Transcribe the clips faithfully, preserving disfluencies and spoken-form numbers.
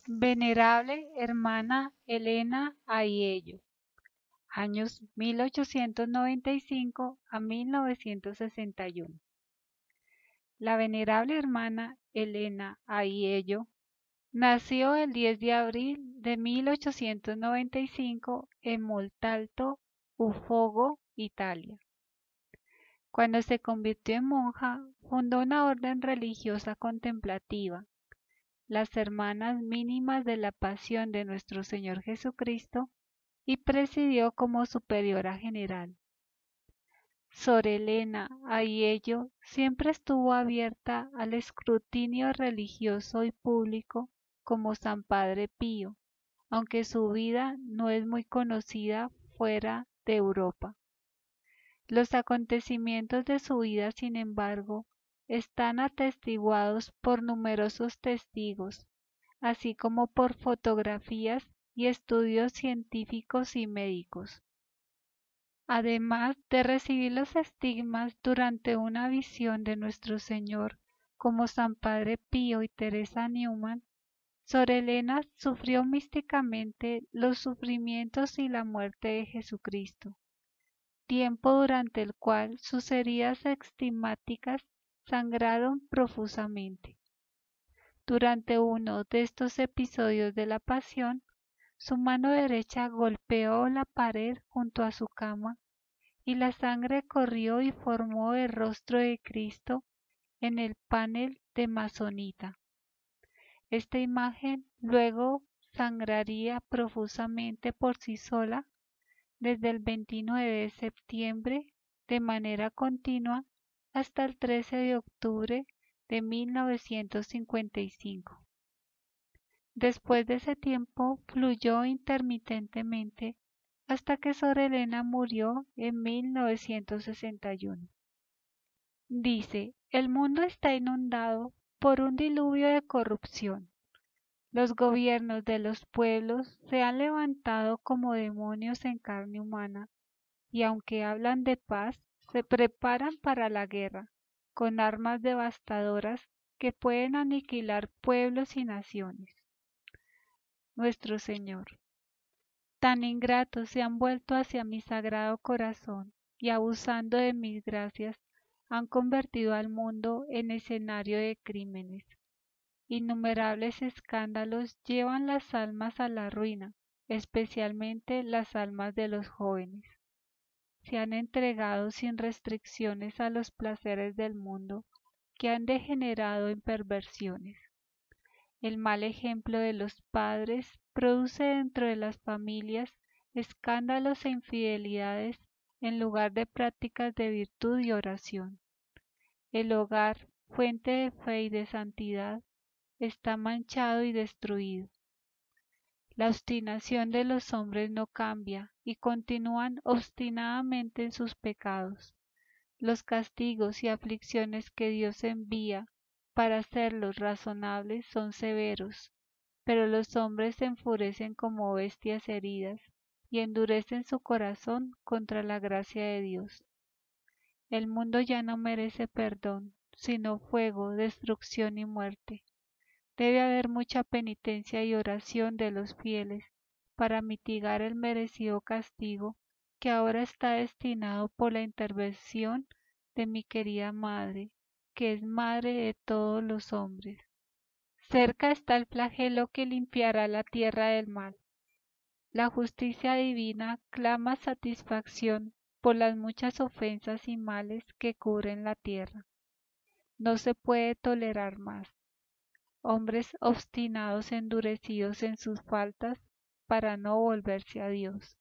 Venerable hermana Elena Aiello, años mil ochocientos noventa y cinco a mil novecientos sesenta y uno. La venerable hermana Elena Aiello nació el diez de abril de mil ochocientos noventa y cinco en Montalto, Ufogo, Italia. Cuando se convirtió en monja, fundó una orden religiosa contemplativa, las Hermanas Mínimas de la Pasión de nuestro Señor Jesucristo, y presidió como superiora general. Sor Elena Aiello siempre estuvo abierta al escrutinio religioso y público como San Padre Pío, aunque su vida no es muy conocida fuera de Europa. Los acontecimientos de su vida, sin embargo, están atestiguados por numerosos testigos, así como por fotografías y estudios científicos y médicos. Además de recibir los estigmas durante una visión de nuestro Señor, como San Padre Pío y Teresa Newman, Sor Elena sufrió místicamente los sufrimientos y la muerte de Jesucristo, tiempo durante el cual sus heridas estigmáticas sangraron profusamente. Durante uno de estos episodios de la pasión, su mano derecha golpeó la pared junto a su cama y la sangre corrió y formó el rostro de Cristo en el panel de masonita. Esta imagen luego sangraría profusamente por sí sola desde el veintinueve de septiembre de manera continua hasta el trece de octubre de mil novecientos cincuenta y cinco. Después de ese tiempo fluyó intermitentemente hasta que Sor Elena murió en mil novecientos sesenta y uno. Dice, el mundo está inundado por un diluvio de corrupción. Los gobiernos de los pueblos se han levantado como demonios en carne humana, y aunque hablan de paz, se preparan para la guerra, con armas devastadoras que pueden aniquilar pueblos y naciones. Nuestro Señor, tan ingratos se han vuelto hacia mi sagrado corazón y abusando de mis gracias han convertido al mundo en escenario de crímenes. Innumerables escándalos llevan las almas a la ruina, especialmente las almas de los jóvenes. Se han entregado sin restricciones a los placeres del mundo que han degenerado en perversiones. El mal ejemplo de los padres produce dentro de las familias escándalos e infidelidades en lugar de prácticas de virtud y oración. El hogar, fuente de fe y de santidad, está manchado y destruido. La obstinación de los hombres no cambia y continúan obstinadamente en sus pecados. Los castigos y aflicciones que Dios envía para hacerlos razonables son severos, pero los hombres se enfurecen como bestias heridas y endurecen su corazón contra la gracia de Dios. El mundo ya no merece perdón, sino fuego, destrucción y muerte. Debe haber mucha penitencia y oración de los fieles para mitigar el merecido castigo que ahora está destinado por la intervención de mi querida Madre, que es Madre de todos los hombres. Cerca está el flagelo que limpiará la tierra del mal. La justicia divina clama satisfacción por las muchas ofensas y males que cubren la tierra. No se puede tolerar más. Hombres obstinados endurecidos en sus faltas para no volverse a Dios.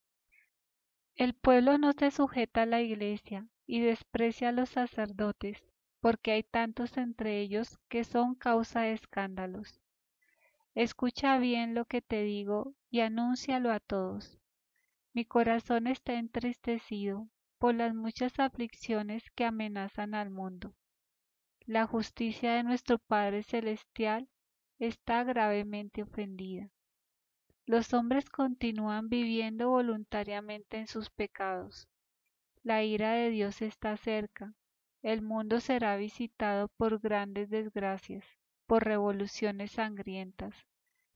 El pueblo no se sujeta a la iglesia y desprecia a los sacerdotes, porque hay tantos entre ellos que son causa de escándalos. Escucha bien lo que te digo y anúncialo a todos. Mi corazón está entristecido por las muchas aflicciones que amenazan al mundo. La justicia de nuestro Padre Celestial está gravemente ofendida. Los hombres continúan viviendo voluntariamente en sus pecados. La ira de Dios está cerca. El mundo será visitado por grandes desgracias, por revoluciones sangrientas,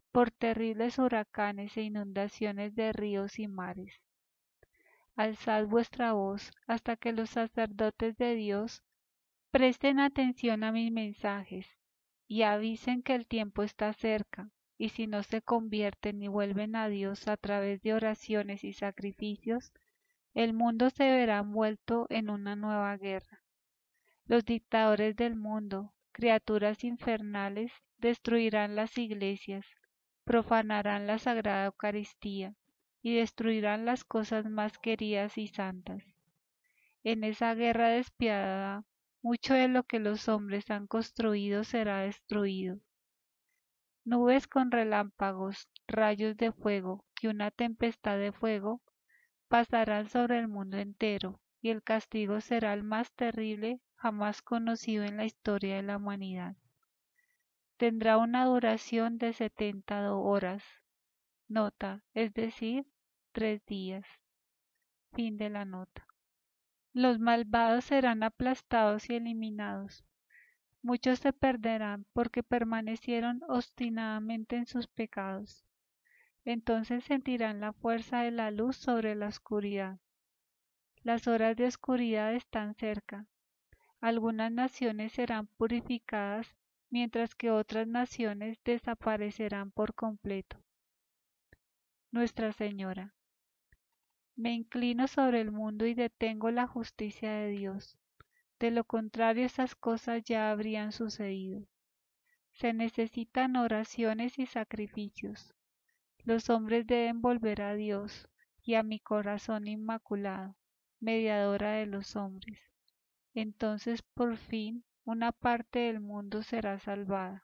por terribles huracanes e inundaciones de ríos y mares. Alzad vuestra voz hasta que los sacerdotes de Dios presten atención a mis mensajes y avisen que el tiempo está cerca, y si no se convierten y vuelven a Dios a través de oraciones y sacrificios, el mundo se verá envuelto en una nueva guerra. Los dictadores del mundo, criaturas infernales, destruirán las iglesias, profanarán la Sagrada Eucaristía y destruirán las cosas más queridas y santas. En esa guerra despiadada, mucho de lo que los hombres han construido será destruido. Nubes con relámpagos, rayos de fuego y una tempestad de fuego pasarán sobre el mundo entero, y el castigo será el más terrible jamás conocido en la historia de la humanidad. Tendrá una duración de setenta horas. Nota, es decir, tres días. Fin de la nota. Los malvados serán aplastados y eliminados. Muchos se perderán porque permanecieron obstinadamente en sus pecados. Entonces sentirán la fuerza de la luz sobre la oscuridad. Las horas de oscuridad están cerca. Algunas naciones serán purificadas, mientras que otras naciones desaparecerán por completo. Nuestra Señora. Me inclino sobre el mundo y detengo la justicia de Dios. De lo contrario, esas cosas ya habrían sucedido. Se necesitan oraciones y sacrificios. Los hombres deben volver a Dios y a mi corazón inmaculado, mediadora de los hombres. Entonces, por fin, una parte del mundo será salvada.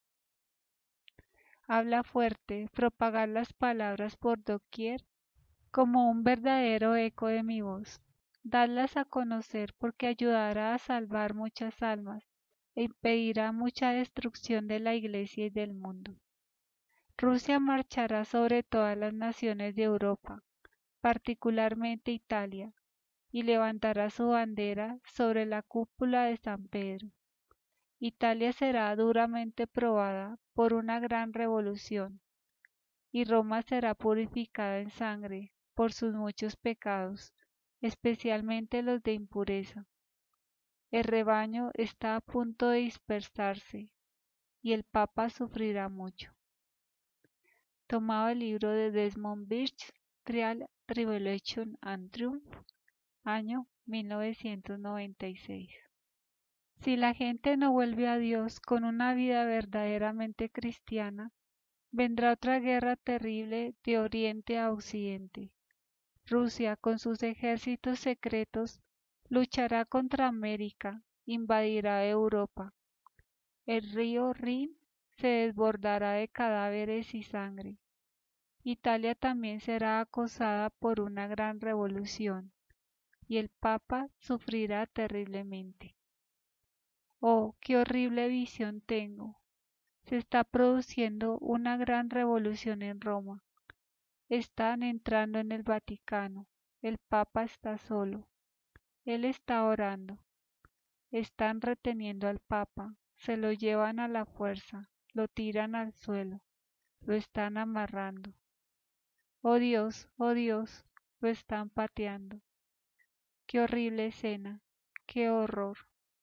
Habla fuerte, propagar las palabras por doquier como un verdadero eco de mi voz. Dadlas a conocer porque ayudará a salvar muchas almas e impedirá mucha destrucción de la Iglesia y del mundo. Rusia marchará sobre todas las naciones de Europa, particularmente Italia, y levantará su bandera sobre la cúpula de San Pedro. Italia será duramente probada por una gran revolución, y Roma será purificada en sangre por sus muchos pecados, especialmente los de impureza. El rebaño está a punto de dispersarse, y el Papa sufrirá mucho. Tomado el libro de Desmond Birch, Trial, Tribulation and Triumph, año mil novecientos noventa y seis. Si la gente no vuelve a Dios con una vida verdaderamente cristiana, vendrá otra guerra terrible de oriente a occidente. Rusia, con sus ejércitos secretos, luchará contra América, invadirá Europa. El río Rin se desbordará de cadáveres y sangre. Italia también será acosada por una gran revolución, y el Papa sufrirá terriblemente. Oh, qué horrible visión tengo. Se está produciendo una gran revolución en Roma. Están entrando en el Vaticano. El Papa está solo. Él está orando. Están reteniendo al Papa. Se lo llevan a la fuerza. Lo tiran al suelo. Lo están amarrando. Oh Dios, oh Dios, lo están pateando. Qué horrible escena. Qué horror.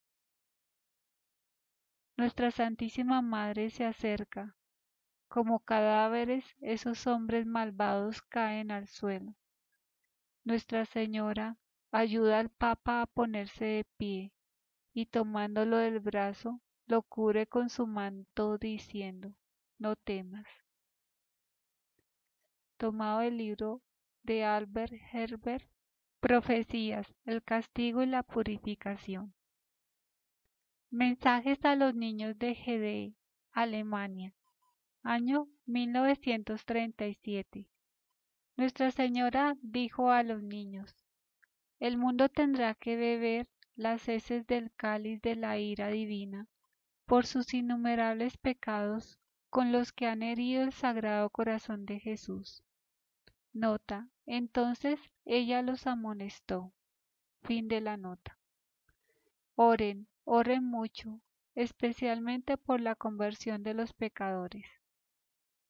Nuestra Santísima Madre se acerca. Como cadáveres, esos hombres malvados caen al suelo. Nuestra Señora ayuda al Papa a ponerse de pie y tomándolo del brazo, lo cubre con su manto diciendo, no temas. Tomado del libro de Albert Herbert, Profecías, el castigo y la purificación. Mensajes a los niños de Hede, Alemania, año mil novecientos treinta y siete. Nuestra Señora dijo a los niños, el mundo tendrá que beber las heces del cáliz de la ira divina por sus innumerables pecados con los que han herido el Sagrado Corazón de Jesús. Nota, entonces ella los amonestó. Fin de la nota. Oren, oren mucho, especialmente por la conversión de los pecadores.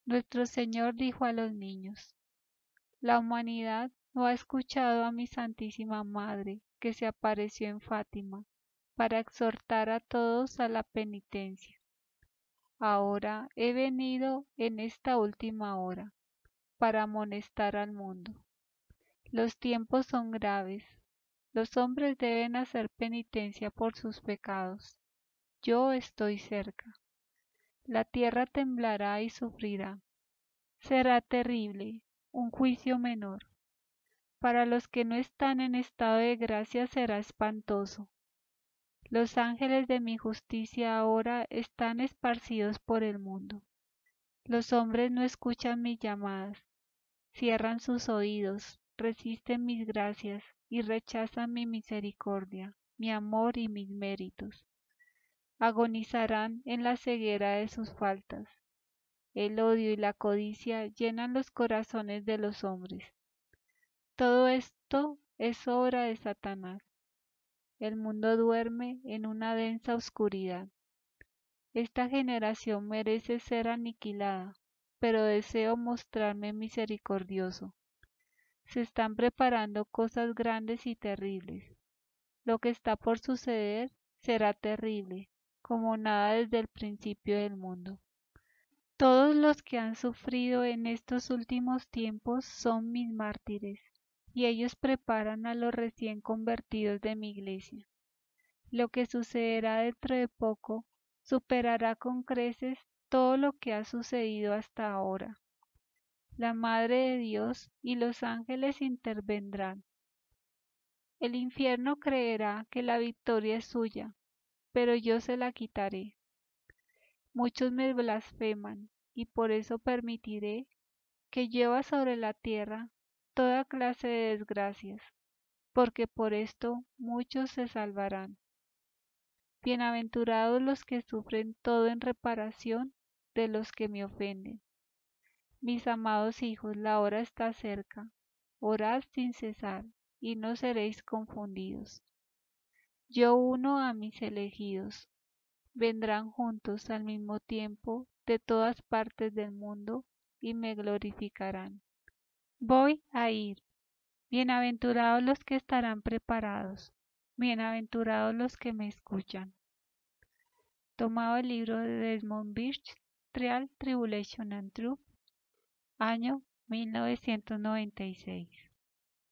Nuestro Señor dijo a los niños: la humanidad no ha escuchado a mi Santísima Madre, que se apareció en Fátima, para exhortar a todos a la penitencia. Ahora he venido en esta última hora, para amonestar al mundo. Los tiempos son graves. Los hombres deben hacer penitencia por sus pecados. Yo estoy cerca. La tierra temblará y sufrirá. Será terrible, un juicio menor. Para los que no están en estado de gracia será espantoso. Los ángeles de mi justicia ahora están esparcidos por el mundo. Los hombres no escuchan mis llamadas, cierran sus oídos, resisten mis gracias y rechazan mi misericordia, mi amor y mis méritos. Agonizarán en la ceguera de sus faltas. El odio y la codicia llenan los corazones de los hombres. Todo esto es obra de Satanás. El mundo duerme en una densa oscuridad. Esta generación merece ser aniquilada, pero deseo mostrarme misericordioso. Se están preparando cosas grandes y terribles. Lo que está por suceder será terrible, como nada desde el principio del mundo. Todos los que han sufrido en estos últimos tiempos son mis mártires, y ellos preparan a los recién convertidos de mi iglesia. Lo que sucederá dentro de poco superará con creces todo lo que ha sucedido hasta ahora. La Madre de Dios y los ángeles intervendrán. El infierno creerá que la victoria es suya, pero yo se la quitaré. Muchos me blasfeman, y por eso permitiré que lleva sobre la tierra toda clase de desgracias, porque por esto muchos se salvarán. Bienaventurados los que sufren todo en reparación de los que me ofenden. Mis amados hijos, la hora está cerca. Orad sin cesar, y no seréis confundidos. Yo uno a mis elegidos. Vendrán juntos al mismo tiempo de todas partes del mundo y me glorificarán. Voy a ir. Bienaventurados los que estarán preparados. Bienaventurados los que me escuchan. Tomado el libro de Desmond Birch, Trial, Tribulation and Truth, año mil novecientos noventa y seis.